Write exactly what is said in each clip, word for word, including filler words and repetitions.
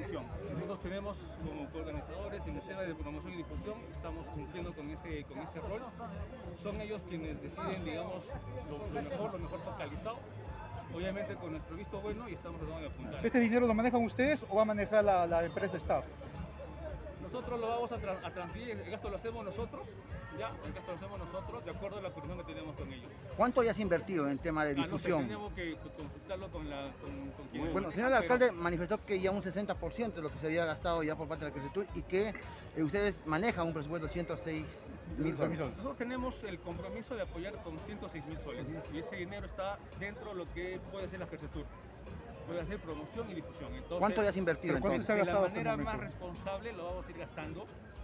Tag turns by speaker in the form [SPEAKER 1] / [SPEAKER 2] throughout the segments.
[SPEAKER 1] difusión. Nosotros tenemos como organizadores en el tema de promoción y difusión, estamos cumpliendo con ese, con ese rol. Son ellos quienes deciden, digamos, lo, lo mejor, lo mejor focalizado. Obviamente con nuestro visto bueno y estamos tratando de apuntar.
[SPEAKER 2] ¿Este dinero lo manejan ustedes o va a manejar la, la empresa Staff?
[SPEAKER 1] Nosotros lo vamos a, tra a transferir, el gasto lo hacemos nosotros, ya, el gasto lo hacemos nosotros de acuerdo a la coordinación que tenemos con ellos.
[SPEAKER 3] ¿Cuánto ya has invertido en el tema de
[SPEAKER 1] Ah,
[SPEAKER 3] difusión?
[SPEAKER 1] No sé, tenemos que consultarlo con, la, con, con quien
[SPEAKER 3] Bueno, el señor alcalde manifestó que ya un sesenta por ciento de lo que se había gastado ya por parte de la Crecetur y que eh, ustedes manejan un presupuesto de ciento seis mil soles.
[SPEAKER 1] Nosotros tenemos el compromiso de apoyar con ciento seis mil soles y ese dinero está dentro de lo que puede ser la Crecetur. Puede hacer promoción y difusión. Entonces,
[SPEAKER 3] ¿cuánto ya has invertido entonces?
[SPEAKER 1] De la manera más responsable lo vamos a ir gastando.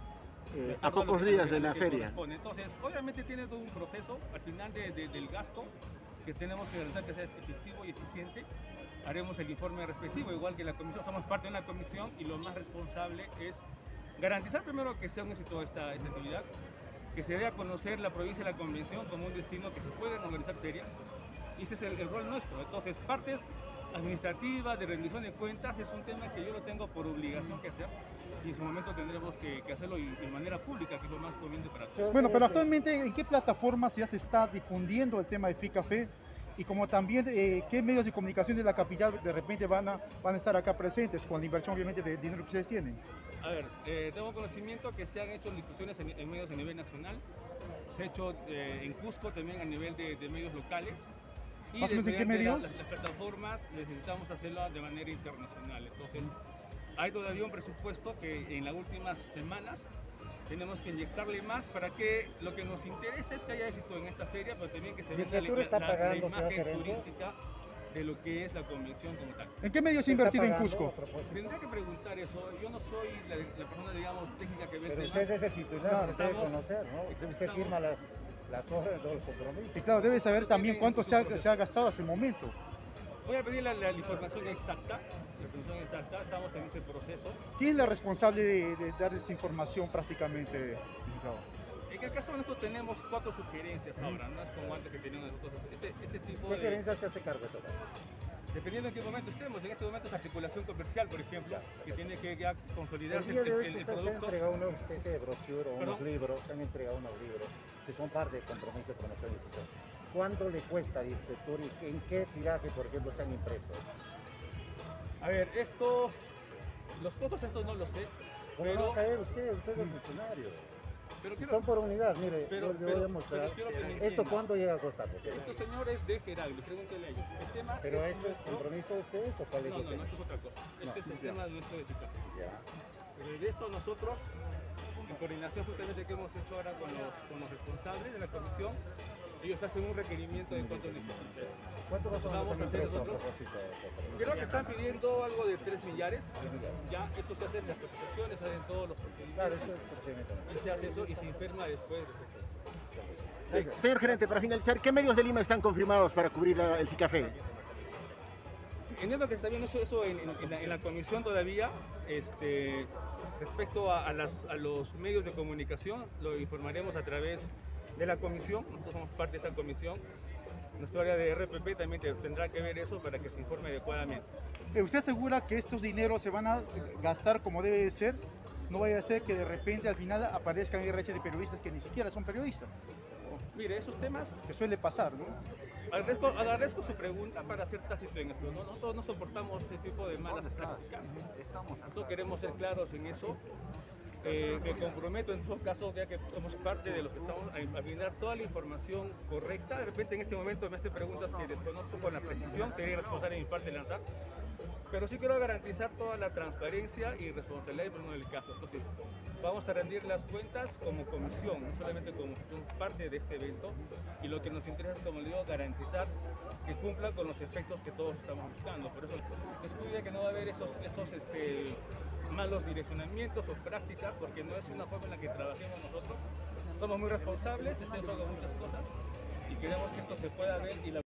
[SPEAKER 4] Eh, a pocos días de la feria.
[SPEAKER 1] Entonces, obviamente tiene todo un proceso al final de, de, del gasto que tenemos que realizar que sea efectivo y eficiente. Haremos el informe respectivo, igual que la comisión, somos parte de una comisión y lo más responsable es garantizar primero que sea un éxito esta, esta actividad, que se dé a conocer la provincia y la convención como un destino que se puede organizar ferias, y ese es el, el rol nuestro. Entonces, partes administrativa, de rendición de cuentas, es un tema que yo lo tengo por obligación que hacer y en su momento tendremos que, que hacerlo de manera pública, que es lo más conveniente para todos.
[SPEAKER 2] Bueno, pero actualmente, ¿en qué plataformas ya se está difundiendo el tema de FICAFE? Y como también, eh, ¿qué medios de comunicación de la capital de repente van a, van a estar acá presentes con la inversión obviamente de dinero que ustedes tienen?
[SPEAKER 1] A ver, eh, tengo conocimiento que se han hecho difusiones en, en medios a nivel nacional, se ha hecho eh, en Cusco también a nivel de, de medios locales. Y
[SPEAKER 2] ¿Más o menos en qué medios?
[SPEAKER 1] Las, las plataformas necesitamos hacerlo de manera internacional. Entonces, hay todavía un presupuesto que en las últimas semanas tenemos que inyectarle más para que lo que nos interesa es que haya éxito en esta feria, pero también que se vea la, la, la imagen turística de lo que es la convención como tal.
[SPEAKER 2] ¿En qué medios se ha invertido en Cusco?
[SPEAKER 1] Tendría que preguntar eso. Yo no soy la, la persona, digamos, técnica que ve el
[SPEAKER 5] Pero
[SPEAKER 1] tema.
[SPEAKER 5] usted es el titular, usted debe conocer, ¿no? Usted firma la, la cosa de todo el compromiso.
[SPEAKER 2] Y claro, debe saber también cuánto se ha, se ha gastado hasta el momento.
[SPEAKER 1] Voy a pedir la, la, la información exacta, la información exacta, estamos en ese proceso.
[SPEAKER 2] ¿Quién es la responsable de, de dar esta información prácticamente, diputado?
[SPEAKER 1] En el caso de nosotros tenemos cuatro sugerencias ahora, no es como antes que teníamos nosotros. Este, este tipo
[SPEAKER 5] ¿Qué
[SPEAKER 1] de...
[SPEAKER 5] gerencia se hace cargo de todo?
[SPEAKER 1] Dependiendo en qué momento estemos, en este momento es articulación comercial, por ejemplo, que tiene que ya consolidarse
[SPEAKER 5] el,
[SPEAKER 1] el,
[SPEAKER 5] el,
[SPEAKER 1] el, el
[SPEAKER 5] se han
[SPEAKER 1] producto.
[SPEAKER 5] entregado una especie de brochure o
[SPEAKER 1] ¿Perdón?
[SPEAKER 5] unos libros, se han entregado unos libros que son parte del compromiso de promoción y difusión. ¿Cuánto le cuesta a Crecetur y en qué tiraje, por ejemplo, se han impreso?
[SPEAKER 1] A ver, esto, los costos estos no lo sé,
[SPEAKER 5] ¿Cómo
[SPEAKER 1] pero...
[SPEAKER 5] no va a saber usted? Usted es el funcionario.
[SPEAKER 1] Pero quiero,
[SPEAKER 5] Son por unidad, mire,
[SPEAKER 1] pero,
[SPEAKER 5] yo le voy
[SPEAKER 1] pero,
[SPEAKER 5] a mostrar.
[SPEAKER 1] pero quiero que me
[SPEAKER 5] ¿Esto
[SPEAKER 1] entienda.
[SPEAKER 5] cuándo llega a costar?
[SPEAKER 1] Estos señores de Geragli, pregúntele a ellos. El tema
[SPEAKER 5] ¿Pero
[SPEAKER 1] es
[SPEAKER 5] esto es
[SPEAKER 1] nuestro...
[SPEAKER 5] compromiso de ustedes o cuál es
[SPEAKER 1] No,
[SPEAKER 5] el
[SPEAKER 1] no,
[SPEAKER 5] tema?
[SPEAKER 1] no, esto es otra cosa. Este
[SPEAKER 5] No,
[SPEAKER 1] es el
[SPEAKER 5] ya.
[SPEAKER 1] tema nuestro de situación.
[SPEAKER 5] Ya.
[SPEAKER 1] De esto nosotros, en coordinación justamente que hemos hecho ahora con los, con los responsables de la comisión, ellos hacen un requerimiento de cuánto necesitan.
[SPEAKER 5] ¿Cuánto más o menos
[SPEAKER 1] Vamos
[SPEAKER 5] han
[SPEAKER 1] a hacer
[SPEAKER 5] impreso a
[SPEAKER 1] nosotros.
[SPEAKER 5] propósito de esto?
[SPEAKER 1] Creo que están pidiendo algo de tres millares. Ya, esto se hace en las cotizaciones, se hacen todos los
[SPEAKER 5] Claro,
[SPEAKER 1] procedimientos.
[SPEAKER 5] eso es procedimiento.
[SPEAKER 1] Y se hace eso y se enferma después de eso.
[SPEAKER 4] Eh, señor gerente, para finalizar, ¿qué medios de Lima están confirmados para cubrir la, el FICAFE?
[SPEAKER 1] Entiendo que está viendo eso, eso en, en, en, la, en la comisión todavía. Este, respecto a, a, las, a los medios de comunicación, lo informaremos a través de la comisión. Nosotros somos parte de esa comisión. Nuestra área de R P P también tendrá que ver eso para que se informe adecuadamente.
[SPEAKER 2] ¿Usted asegura que estos dineros se van a gastar como debe de ser? No vaya a ser que de repente al final aparezcan R H de periodistas que ni siquiera son periodistas.
[SPEAKER 1] Mire, esos temas,
[SPEAKER 2] Que suele pasar, ¿no?
[SPEAKER 1] agradezco, agradezco su pregunta para ser tácito en esto, ¿no? Nosotros no soportamos ese tipo de malas prácticas. Nosotros queremos ser claros en eso. Eh, me comprometo en todo caso, ya que somos parte de los que estamos a, a brindar toda la información correcta. De repente en este momento me hace preguntas que desconozco con la precisión, sería responsable de mi parte de lanzar. Pero sí quiero garantizar toda la transparencia y responsabilidad en el caso. Entonces, vamos a rendir las cuentas como comisión, no solamente como parte de este evento. Y lo que nos interesa es, como le digo, garantizar que cumpla con los efectos que todos estamos buscando. Por eso, descuida que no va a haber esos, esos este, malos direccionamientos o prácticas, porque no es una forma en la que trabajemos nosotros. Somos muy responsables, estamos con muchas cosas y queremos que esto se pueda ver y la